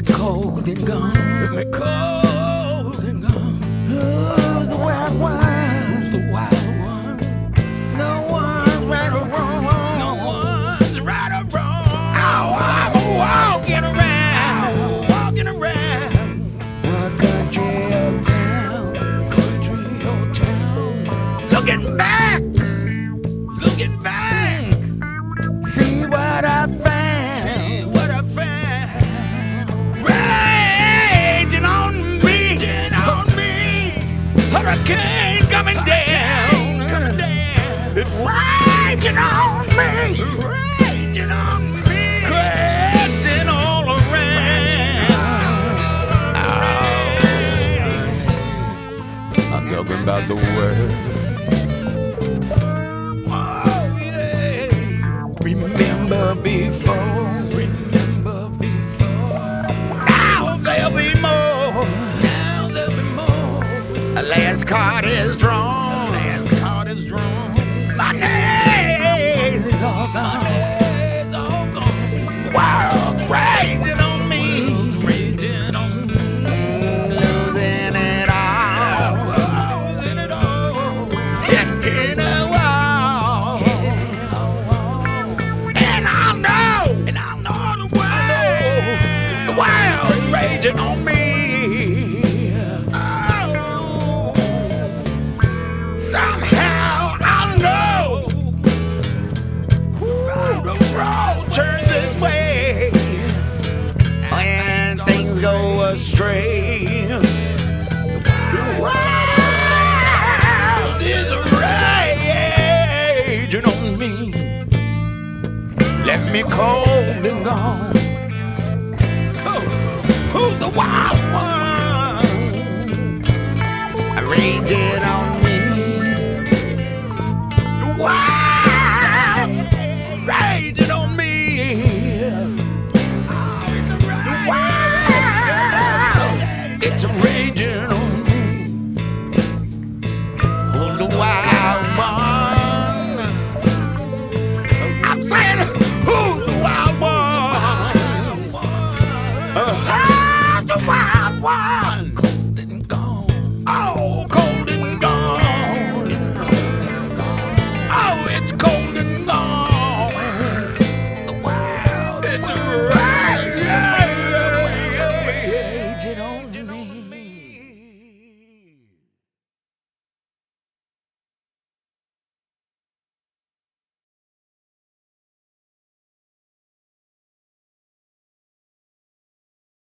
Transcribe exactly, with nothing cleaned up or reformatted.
cold and gone. Left me cold and gone. Who's the wild one? Who's the wild one? No one's right or wrong. No one's right or wrong. Oh, I'm walking around, walking around. One country or town, country or town. Looking back, looking back. See what I found. See what I found. Raging on me, raging on me. Hurricane coming down, coming down. It's raging on me, raging on me. Crashing all around. Oh. I'm talking about the world. Remember before, remember before. Now there'll be more, now there'll be more. Last card